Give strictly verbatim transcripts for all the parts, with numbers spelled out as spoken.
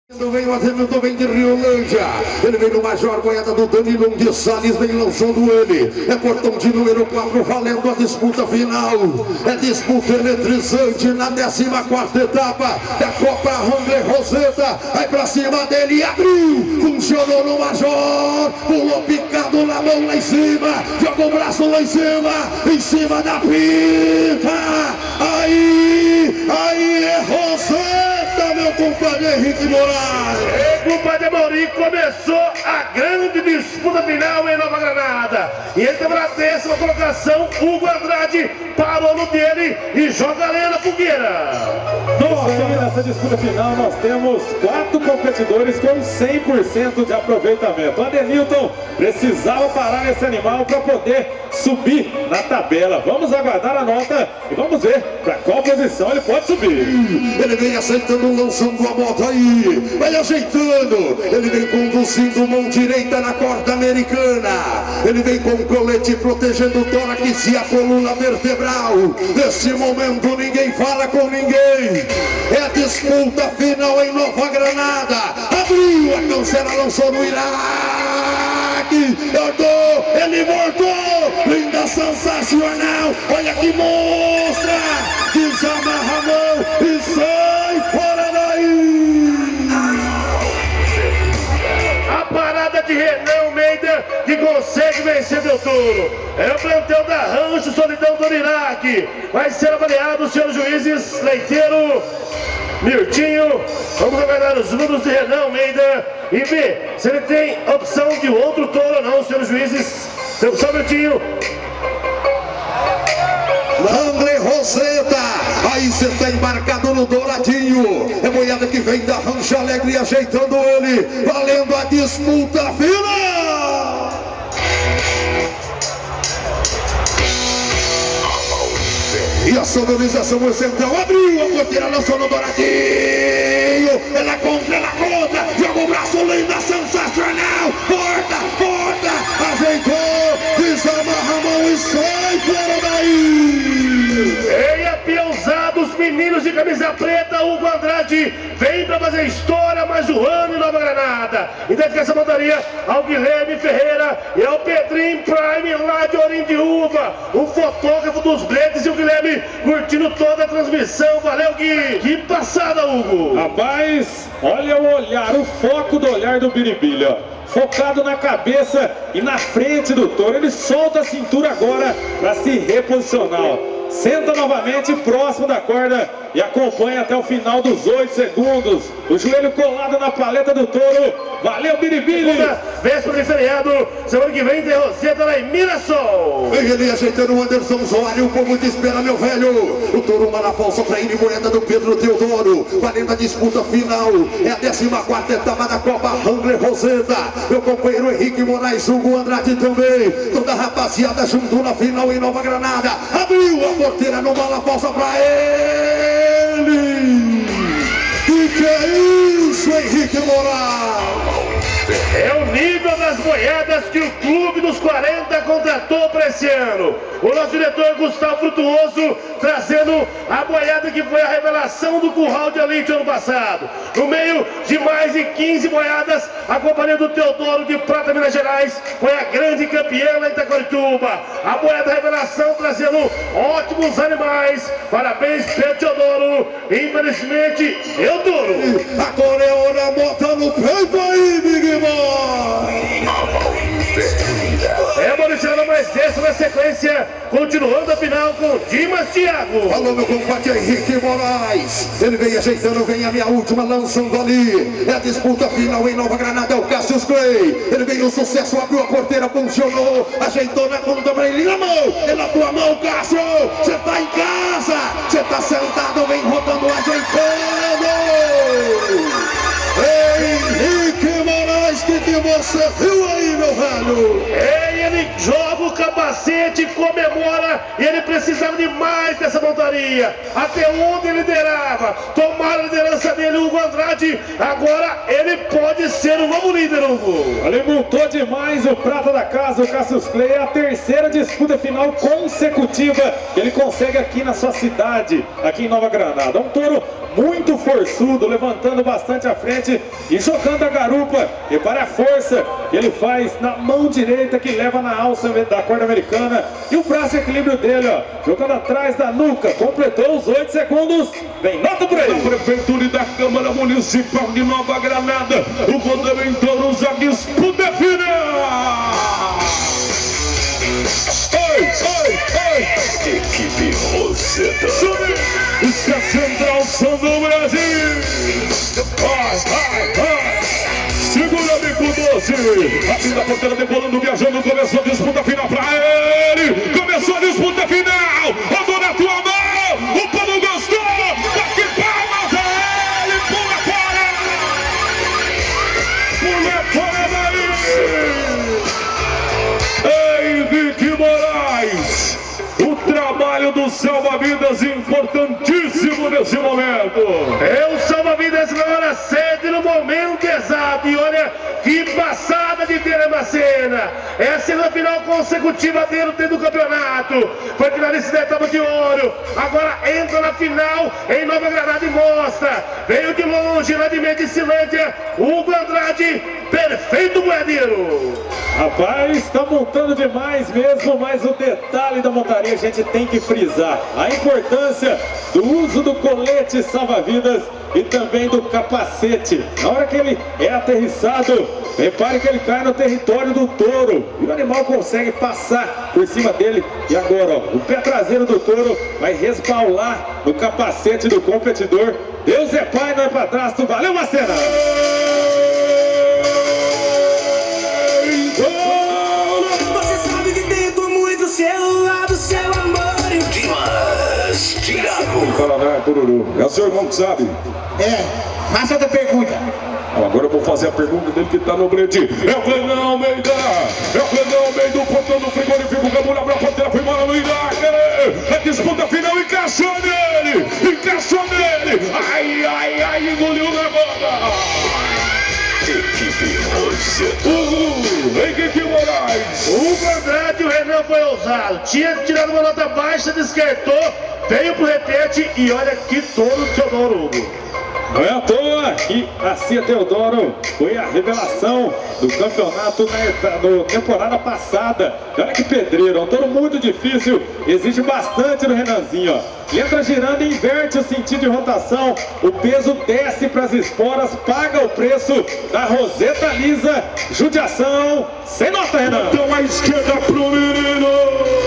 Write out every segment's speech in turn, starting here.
Vem o Hamilton, vem de Riolândia. Ele vem no Major, boiada do Danilão de Salles, vem lançando ele. É portão de número quatro, valendo a disputa final. É disputa eletrizante na décima quarta etapa. É a Copa André Roseta. Vai pra cima dele, abriu. Funcionou no Major. Pulou picado na mão lá em cima. Joga o braço lá em cima. Em cima da pita. Aí, aí é Roseta, meu compadre Henrique Moraes. E compadre Amorim, começou a grande disputa final em Nova Granada. E ele teve na décima colocação, Hugo Andrade parou no dele e joga a lenha na fogueira. Nossa, nessa disputa final nós temos quatro competidores com cem por cento de aproveitamento. Adenilton precisava parar esse animal para poder subir na tabela. Vamos aguardar a nota e vamos ver para qual posição ele pode subir. Ele vem aceitando, lançando a moto aí, vai ajeitando, ele vem conduzindo mão direita na corda americana, ele vem com colete protegendo o tórax e a coluna vertebral. Nesse momento ninguém fala com ninguém, é a disputa final em Nova Granada. Abriu a cancela, lançou no Iraque, cortou, ele voltou, linda, sensacional, olha que monstra, desamarra a mão e sai fora daí. A parada de Renan Almeida que consegue vencer Del Toro. É o plantel da Rancho Solidão do Iraque. Vai ser avaliado os senhores juízes Leiteiro, Mirtinho. Vamos aguardar os números de Renan Almeida e ver se ele tem opção de outro touro ou não, senhores juízes. Tem opção, Mirtinho? André Roseta, aí você está embarcado no Douradinho. É boiada que vem da Rancho Alegre ajeitando ele, valendo a disputa final. E a sonorização é central, abriu a porteira, lançou no Douradinho. Ela contra, ela contra, joga o braço, linda, sensacional. Porta, porta, ajeitou, desamarra a mão e sai fora daí. Ei, a piauzada, os meninos de camisa preta, Hugo Andrade vem para fazer história mais um ano em Nova Granada. Identificação montaria ao Guilherme Ferreira e ao Pedrinho Prime lá de Orindiúva, o fotógrafo dos Bledes, e o Guilherme curtindo toda a transmissão. Valeu, Gui! Que passada, Hugo! Rapaz, olha o olhar, o foco do olhar do Biribilha, ó. Focado na cabeça e na frente do touro. Ele solta a cintura agora para se reposicionar. Senta novamente próximo da corda e acompanha até o final dos oito segundos. O joelho colado na paleta do touro. Valeu, Biribili! Véspera de feriado, semana que vem tem Roseta lá em Mirassol. Vem ele ajeitando o Anderson Zoari, o povo te espera, meu velho. O touro uma na falsa pra ele, moeda do Pedro Teodoro. Valendo a disputa final, é a décima quarta etapa da Copa André Roseta. Meu companheiro Henrique Moraes, Hugo Andrade também. Toda a rapaziada junto na final em Nova Granada. Abriu a porteira no bala falsa pra ele. E que é isso, Henrique Moraes? É o nível das boiadas que o Clube dos quarenta contratou para esse ano. O nosso diretor Gustavo Frutuoso trazendo a boiada que foi a revelação do Curral de Elite ano passado. No meio de mais de quinze boiadas, a companhia do Teodoro de Prata, Minas Gerais, foi a grande campeã lá em Itacorituba. A boiada revelação trazendo ótimos animais. Parabéns, Pedro Teodoro. Infelizmente, eu duro. Agora é hora, bota no peito aí, Big Boy. É, Mauriciano, mas essa na sequência, continuando a final com Dimas Thiago. Alô, meu compadre Henrique Moraes. Ele vem ajeitando, vem a minha última, lançando ali. É a disputa final em Nova Granada, é o Cassius Clay. Ele veio no sucesso, abriu a porteira, funcionou. Ajeitou na conta pra ele, na mão. É na tua mão, Cássio. Você tá em casa, você tá sentado, vem rodando, ajeitando. Henrique Moraes, que que você viu aí, meu velho? Ei, ele joga o capacete, comemora e ele precisava demais dessa montaria. Até onde ele liderava. Tomaram a liderança dele, Hugo Andrade. Agora ele pode ser o novo líder, Hugo. Ele montou demais o prata da casa, o Cassius Clay. É a terceira disputa final consecutiva que ele consegue aqui na sua cidade, aqui em Nova Granada. Um touro muito forçudo, levantando bastante à frente e jogando a garupa. Repare a força que ele faz na mão direita, que leva na alça da corda americana, e o braço equilíbrio dele, ó, jogando atrás da nuca. Completou os oito segundos. Vem nota por aí. Da Prefeitura e da Câmara Municipal de Nova Granada, o Godão em Touros, a disputa final. Oi, oi, oi. Equipe Roseta. Isso é Central São do Brasil. Ai, ai, ai. Segura, bico doze. Abrindo a porteira, decolando, viajando. Começou a disputa final pra ele. Começou a disputa final. Rodou na tua mão. O povo gostou. Bate palmas a ele. Pula fora. Pula fora daí. Henrique Moraes. O trabalho do salva-vidas importantíssimo nesse momento. É o salva-vidas na hora certa e no momento exato. E olha que passada de Telemacena. É a segunda final consecutiva dele dentro do campeonato. Foi finalista da etapa de ouro. Agora entra na final em Nova Granada e mostra. Veio de longe, lá de Medicilândia, Hugo Andrade, perfeito boiadeiro. Rapaz, tá montando demais mesmo, mas o detalhe da montaria a gente tem que frisar. A importância do uso do colete salva-vidas e também do capacete. Na hora que ele é aterrissado, repare que ele cai no território do touro e o animal consegue passar por cima dele. E agora, ó, o pé traseiro do touro vai resbalar no capacete do competidor. Deus é pai, não é padrasto. Valeu, Macena! Você sabe que tento muito seu lado, seu amor e o Dimas, Thiago. Paraná, Cururu. É o seu irmão que sabe? É, faça outra pergunta. Agora eu vou fazer a pergunta dele que tá no brete. É o Renan Almeida. É o Renan Almeida, o portão do frigorífico. Cabula pra porteira, foi mal no Iraque. A disputa final encaixou nele. Encaixou nele. Ai, ai, ai, engoliu na bola. Equipe Roseta. Uhul, Henrique Moraes. Hugo Andrade, o Renan foi ousado. Tinha tirado uma nota baixa, descartou. Veio pro repete e olha que touro do Teodoro, Hugo. Não é à toa que a Cia Teodoro foi a revelação do campeonato na, na temporada passada. E olha que pedreiro, é um touro muito difícil, exige bastante do Renanzinho, ó. Ele entra girando e inverte o sentido de rotação, o peso desce para as esporas, paga o preço da Roseta lisa, judiação, sem nota, Renan. Então a esquerda pro menino.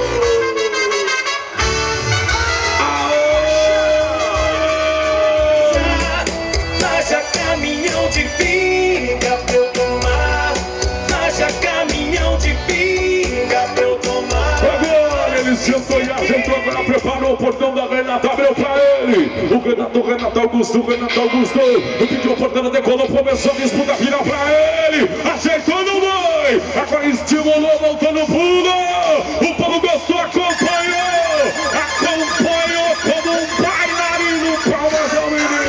Caminhão de pinga pra eu tomar. Haja caminhão de pinga pra eu tomar. Agora ele sentou e ajeitou, agora preparou o portão da Renata, abriu pra ele. O Renato, o Renato Augusto, o Renato Augusto. O pediu o portão, decolou, começou a disputa final pra ele. Ajeitou no boi. Agora estimulou, voltou no pulo. O povo gostou, acompanhou. Acompanhou como um bailarino. Palmas ao menino.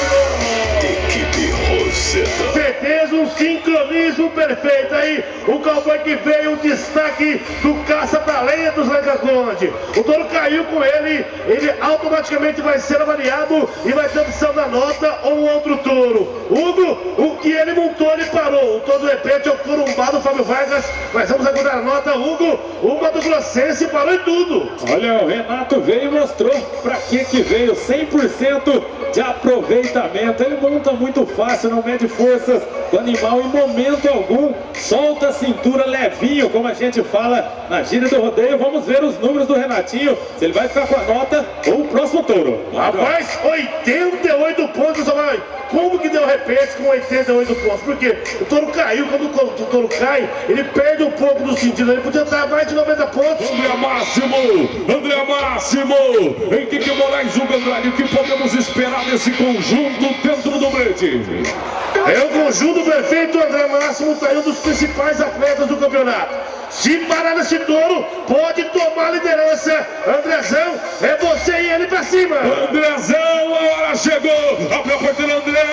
Certeza, um sincronismo perfeito aí. O cowboy que veio, o destaque do caça-talentos Lenca Conde. O touro caiu com ele, ele automaticamente vai ser avaliado e vai ter opção da nota ou um outro touro. Hugo, o que ele montou, ele parou. O touro de repente é o corumbá do Fábio Vargas. Mas vamos aguardar a nota, Hugo. O Mato Grossense parou em tudo. Olha, o Renato veio e mostrou pra que que veio. Cem por cento de aproveitamento. Ele monta muito fácil, não mede forças do animal em momento algum. Solta a cintura levinho, como a gente fala na gíria do rodeio. Vamos ver os números do Renatinho, se ele vai ficar com a nota ou o próximo touro. Rapaz, oitenta e oito pontos. Como que deu repete com oitenta e oito pontos? Porque o touro caiu, quando o touro cai, ele perde um pouco do sentido. Ele podia dar mais de noventa pontos. André Máximo, André Máximo, Henrique Moraes, Hugo Andrade, o que podemos esperar desse conjunto dentro do brete? É o conjunto perfeito. O André Máximo está aí um dos principais atletas do campeonato. Se parar nesse touro, pode tomar a liderança. Andrezão, é você e ele pra cima. Andrezão, a hora chegou. Abre a porteira, André.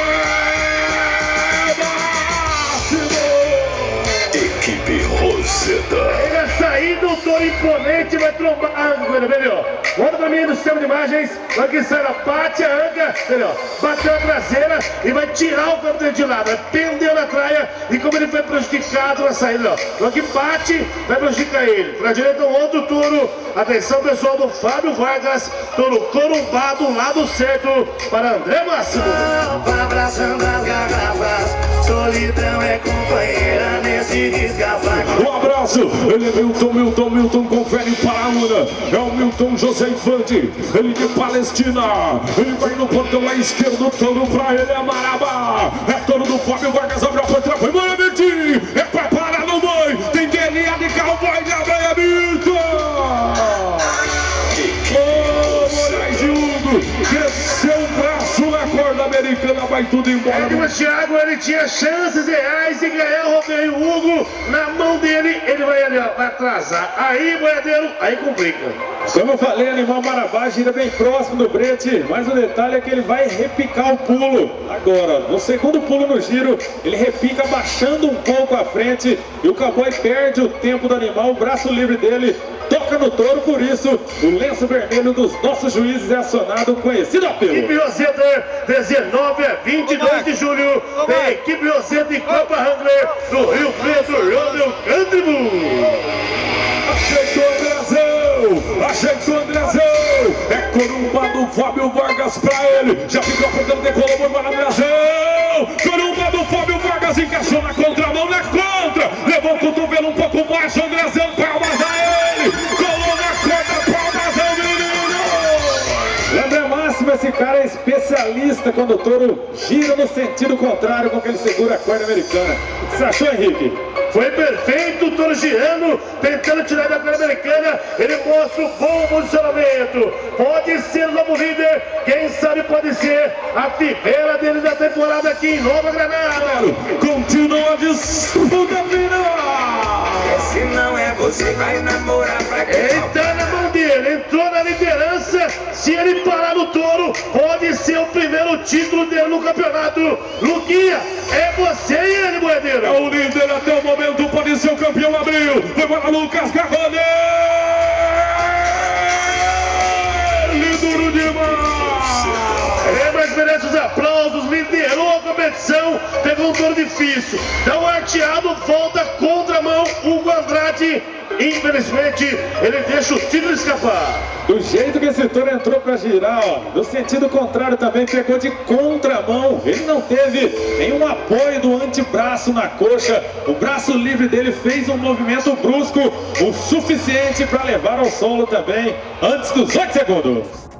Equipe Roseta. Ele vai sair do touro imponente, vai trombar. Ah, melhor. Volta pra mim do sistema de imagens. Aqui sai, bate a anca, melhor. Bateu a traseira e vai tirar o campo de lado. Vai pender na traia. E como ele foi prejudicado na saída, ó. Aqui bate, vai prejudicar ele. Pra direita, um outro touro. Atenção, pessoal do Fábio Vargas. Touro corumbado, lado certo para André Máximo. Abraçando as garrafas, solidão é companheira nesse risca-faca. Um abraço, ele é Milton, Milton, Milton, confere para a Luna. É o Milton José Infante, ele de Palestina. Ele vai no portão à esquerda, touro pra ele é Marabá. É touro do Fábio Vargas, abre a porta, foi Moravetti. É preparado, mãe, tem D N A de cowboy de Abraia Milton. Ô, Moraes de Hugo, desceu o braço na corda americana, vai tudo embora. É que o Thiago, ele tinha chances reais de ganhar o rodeio. Hugo, na mão dele, ele vai, ali, ó, vai atrasar. Aí, boiadeiro, aí complica. Como eu falei, animal Marabá gira bem próximo do brete, mas o detalhe é que ele vai repicar o pulo. Agora, no segundo pulo no giro, ele repica baixando um pouco à frente e o cowboy perde o tempo do animal, o braço livre dele toca no touro, por isso o lenço vermelho dos nossos juízes é acionado, conhecido apelo. Equipe Roseta, dezenove a vinte e dois de julho, tem Equipe Roseta e Copa Wrangler do Rio Preto, Rodel Country. Ajeitou Andrezão, ajeitou Andrezão. É corumba do Fábio Vargas pra ele. Já ficou apertando, decolou, foi para Andrezão. Corumba do Fábio Vargas, encaixou na contramão, na contra. Levou o cotovelo um pouco baixo, Andrezão, palmas a ele. Colou na corda, palmas ao menino. André Máximo, esse cara é especialista quando o touro gira no sentido contrário com que ele segura a corda americana. O que você achou, Henrique? Foi perfeito, o touro girando, tentando tirar da corda americana. Ele mostra o bom posicionamento. Pode ser o novo líder, quem sabe pode ser a fivela dele da temporada aqui em Nova Granada. Continua a disputa final. Se não é você, vai namorar pra quê? Ele tá na mão dele, entrou na liderança. Se ele parar no touro, pode ser o primeiro título dele no campeonato. Luquinha, é você e ele, boiadeiro. É o líder até o momento, pode ser o campeão. Abril, foi para Lucas Garrone. Duro demais. É, mas merece os aplausos, liderou a competição, pegou um touro difícil, dá um arteado, volta contra a mão, Hugo Andrade, infelizmente, ele deixa o título escapar. Do jeito que esse touro entrou para girar, ó, no sentido contrário também, pegou de contramão. Ele não teve nenhum apoio do antebraço na coxa. O braço livre dele fez um movimento brusco, o suficiente para levar ao solo também, antes dos oito segundos.